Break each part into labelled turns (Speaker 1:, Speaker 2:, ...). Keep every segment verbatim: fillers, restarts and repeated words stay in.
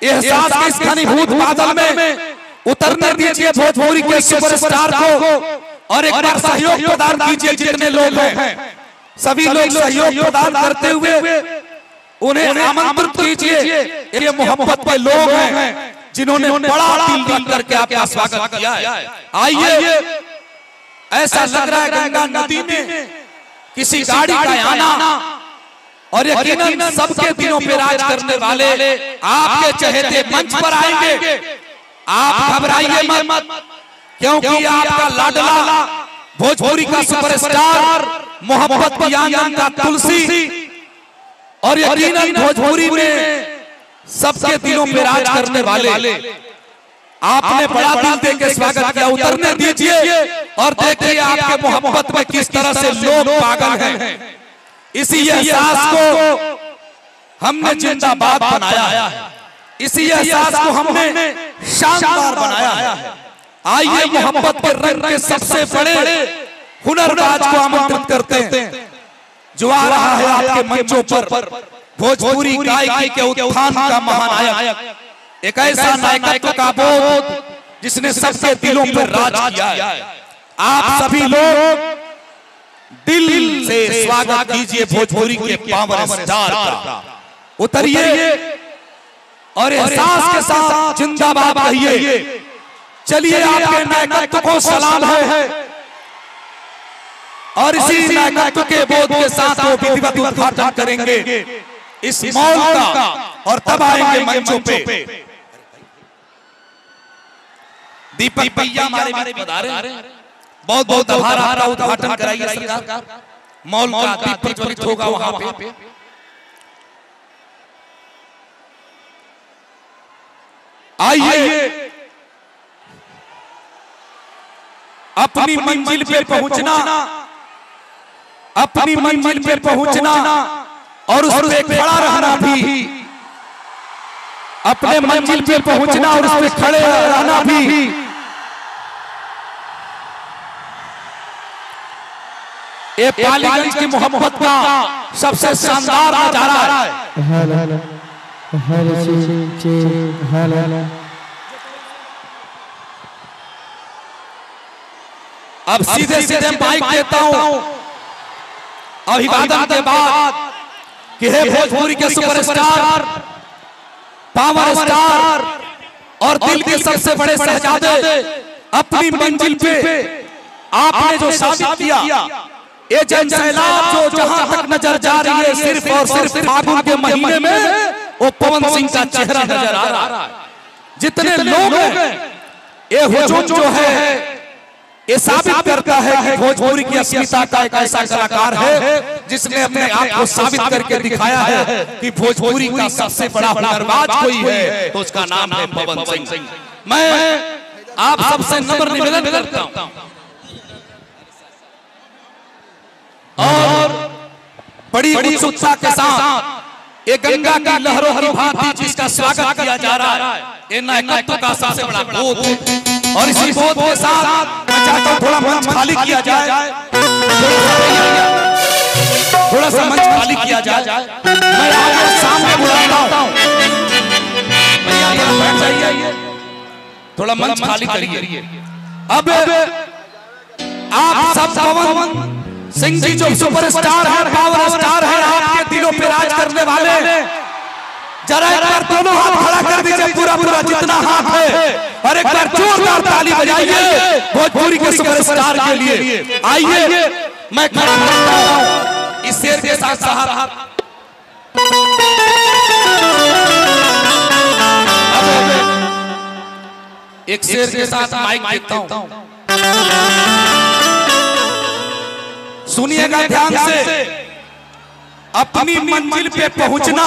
Speaker 1: एहसास के इस घनीभूत बादल में उतरने दीजिए भोजपुरी के सुपरस्टार को और एक बार सहयोग प्रदान कीजिए। जितने लोग हैं सभी लोग सहयोग प्रदान करते हुए उन्हें आमंत्रित कीजिए। ये मोहब्बत के लोग हैं जिन्होंने बड़ा दिल दिल करके आपका स्वागत किया है। आइए, ऐसा लग रहा है गंगा नदी में किसी गाड़ी का आना और यकीनन सबके दिनों पे राज करने वाले आपके चहेते मंच पर आएंगे। आप घबराइए मत, क्योंकि आपका लाडला भोजपुरी का सुपरस्टार मोहब्बत की आंगन का तुलसी और यकीनन भोजपुरी में सबके दिलों पे राज करने वाले आपने बड़ा दिल दे के स्वागत किया। उतरने दीजिए और देखिए आपके मोहब्बत में किस तरह से लोग पागल हैं। इसी एहसास को हमने जिंदाबाद बनाया है, इसी एहसास को हमने शानदार बनाया है। आइए मोहब्बत के रंग के सबसे बड़े हुनरबाज को आमंत्रित करते हैं जो आ रहा है आपके मंचों पर भोजपुरी गायकी के उत्थान का महानायक, एक ऐसा नायकत्व का बोध जिसने सबके दिलों पर राज किया है। आप सभी लोग दिल से स्वागत कीजिए भोजपुरी के पावर स्टार का। उतरिए और एहसास के साथ जिंदाबाद कहिए। चलिए आपके नायकत्व को सलाम है और इसी नायकत्व के बोध के साथ वो विधिवत उद्घाटन करेंगे इस मॉल का और तब आएंगे मंचों पे। दीपक भैया हमारे बीच पधारे, बहुत बहुत आभार। आपका उद्घाटन कराइए सरकार, मॉल का दीप प्रज्वलित होगा वहां पे। आइए, अपनी मंजिल पे पहुंचना, अपनी मंजिल पे पहुंचना और उस पे खड़ा रहना भी, अपने मंजिल पे पहुंचना और उस पे खड़े रहना भी ये पालीगंज की मोहब्बत का सबसे शानदार नजारा है। अब सीधे सीधे माइक देता हूं अभिवादन के बाद कि हे भोजपुरी के सुपरस्टार, पावर स्टार और दिल के सबसे बड़े शहजादे, अपनी मंजिल पे आपने जो साबित किया, ये जन सैलाब जो जहां तक नजर जा रही है सिर्फ और सिर्फ फागुन के महीने में वो पवन सिंह का चेहरा नजर आ रहा है। जितने लोग हैं ये हुजूम जो है ये साबित करता है कि भोजपुरी की अस्मिता का एक ऐसा कलाकार है जिसने अपने आप को साबित करके दिखाया है कि भोजपुरी का सबसे बड़ा हुनरबाज कोई है तो उसका नाम है पवन सिंह। मैं आप सबसे नम्र निवेदन करता हूं और बड़ी उत्सुकता के साथ एक गंगा की लहरों की भांति जिसका स्वागत किया जा रहा है, ये नायकत्व का सबसे बड़ा बोध है। और इसी बोध के साथ मैं चाहता हूं थोड़ा मंच खाली किया जाए, थोड़ा सा मंच खाली किया जाए। मैं आपको सामने बुलाता हूं, भैया यहां बैठ जाइए, थोड़ा मंच खाली करिए। अब आप सब पवन सिंह जी जो सुपरस्टार है, पावर स्टार है, आपके दिलों पे राज करने वाले, जरा एक बार दोनों हाथ खड़ा कर दीजिए, पूरा पूरा जितना हाथ है, और एक बार जोरदार ताली बजाइए भोजपुरी के सुपरस्टार के लिए। आइए मैं खड़ा करता हूं इस शेर के साथ साथ एक शेर के साथ माइक देता हूं, सुनिएगा ध्यान से। अपनी मंजिल पे पहुंचना,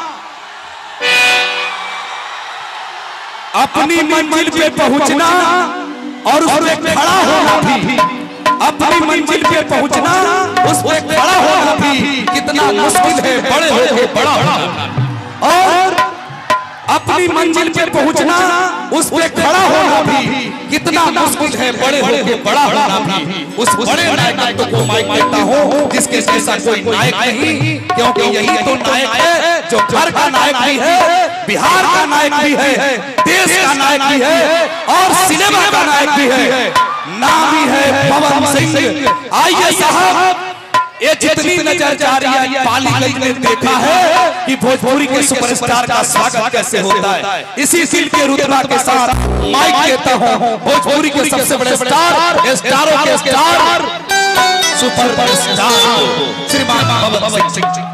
Speaker 1: अपनी मंजिल पे पहुंचना और उस पे खड़ा होना भी, अपनी मंजिल पे पहुंचना उस पे खड़ा होना भी कितना मुश्किल है, बड़े हो बड़ा होना। और अपनी मंजिल पे पहुंचना उस पे खड़ा होना भी कितना मुश्किल है, बड़े होके बड़ा होना भी। उस बड़े नायक को मैं कहता हूँ जिसके जैसा कोई नायक नहीं, क्योंकि यही तो नायक है जो घर का नायक भी है, बिहार का नायक भी है, देश का नायक भी है और सिनेमा का नायक भी है। नाम ही है पवन सिंह। आइए साहब, ये जितनी नजर जा रही है पालीगंज में देखा है कि भोजपुरी के सुपरस्टार का स्वागत कैसे होता है। इसी सील के रुतबा के साथ माइक देता हूँ भोजपुरी के सबसे बड़े स्टार, स्टारों के स्टार, सुपरस्टार श्रीमान पवन सिंह जी।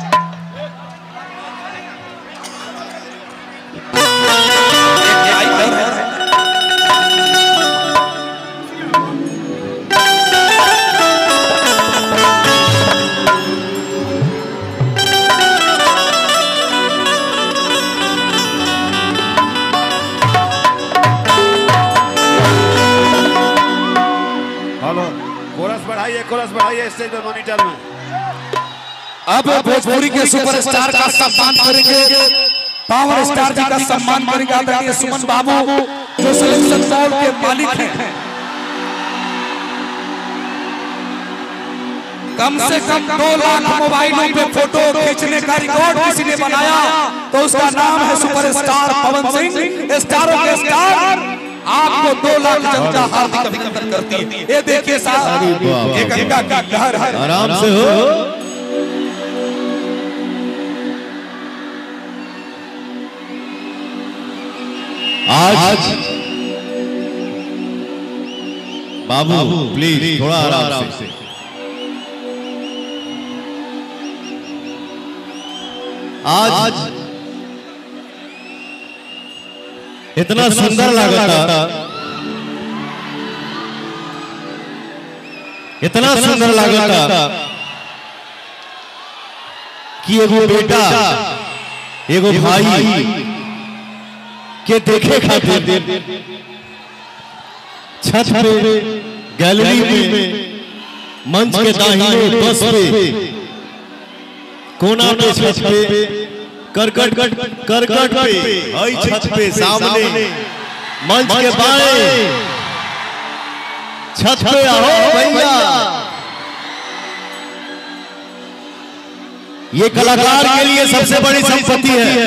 Speaker 2: कोरस बढ़ाइए स्टेज पे मॉनिटर में।
Speaker 1: अब भोजपुरी के सुपरस्टार का सम्मान करेंगे, पावर स्टार जी का सम्मान करेंगे आदरणीय सुमन बाबू जो सिलेक्शन बोर्ड के मालिक हैं। कम से कम दो लाख मोबाइलों पे फोटो खींचने का रिकॉर्ड किसी ने बनाया तो उसका नाम है सुपरस्टार पवन सिंह, स्टारों के स्टार। आपको दो लाख जनता हार्दिक अभिनंदन करती है। ये देखिए साहब, ये गंगा का लहर है।
Speaker 3: आराम से हो। आज बाबू प्लीज थोड़ा आराम से। आज इतना सुंदर लगता, इतना सुंदर लगता कि एगो बेटा एगो भाई के देखे खातिर छत पे गैलरी में मंच के दाहिने बस पे कोना पे छत पे करकट करकट पे हई छत पे सामने मंच के बाएं छत पे आओ भैया। ये कलाकार के लिए सबसे बड़ी संपत्ति है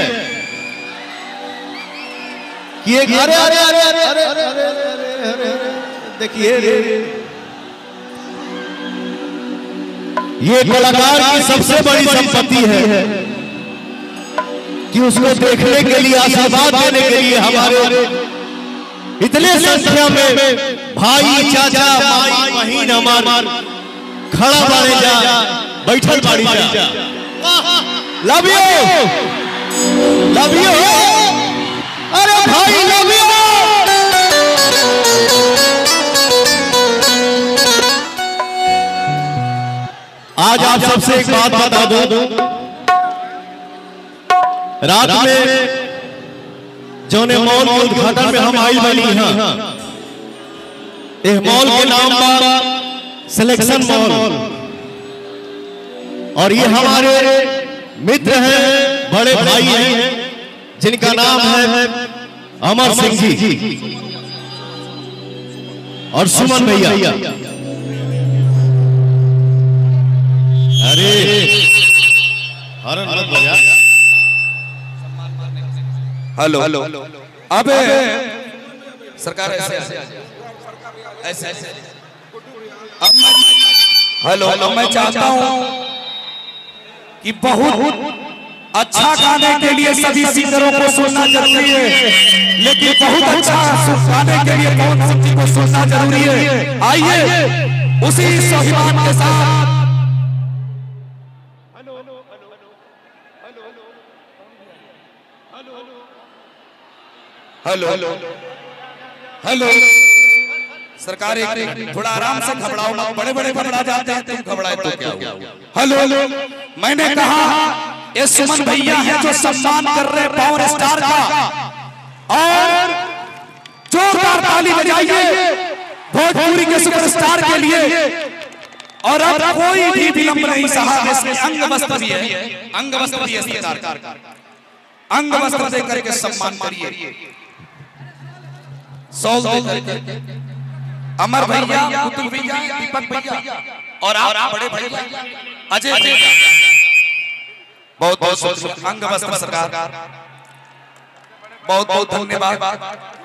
Speaker 3: कि एक अरे अरे अरे अरे अरे अरे देखिए ये कलाकार की सबसे बड़ी संपत्ति है कि उसको देखने के लिए, आशीर्वाद देने के लिए हमारे इतने संख्या में भाई चाचा माई बहन हमार खड़ा बाड़े जा, बैठल बाड़ी जा। लव यू लव यू, अरे भाई लव यू। आज आप सबसे एक बात बता दूं, रात में जौने मॉल के उद्घाटन में हम आई बनी हैं, इस मॉल के नाम बा सिलेक्शन मॉल और ये हमारे मित्र हैं, बड़े भाई हैं जिनका नाम है अमर सिंह जी और सुमन भैया। अरे हरन मत बजा।
Speaker 1: हेलो हेलो, अब सरकार ऐसे ऐसे ऐसे अब हेलो हेलो, मैं चाहता हूं कि बहुत अच्छा गाने के लिए सभी सिंगरों को सुनना जरूरी है, लेकिन बहुत अच्छा गाने के लिए कौन सी को सुनना जरूरी है। आइए उसी स्वाभिमान के साथ हेलो हेलो हेलो, सरकार एक थोड़ा आराम से घबराओ ना, बड़े बड़े घबरा जाते हैं, तुम घबराए तो क्या हुआ। हेलो हेलो, मैंने कहा ये सुमन भैया है जो सम्मान कर रहे पावर स्टार का, और जोरदार ताली बजाइए भोजपुरी के सुपरस्टार के लिए। और अब कोई भी विलंब नहीं साहब, इसमें अंग वस्त्र भी है, अंग वस्त्र भी है सरकार, अंग वस्त्र दे करके सम्मान करिए, सौल दे करके। अमर भैया, पुतुल भैया, दीपक भैया और आप बड़े भैया अजय भैया, बहुत बहुत अंग वस्त्र सरकार। बहुत बहुत धन्यवाद।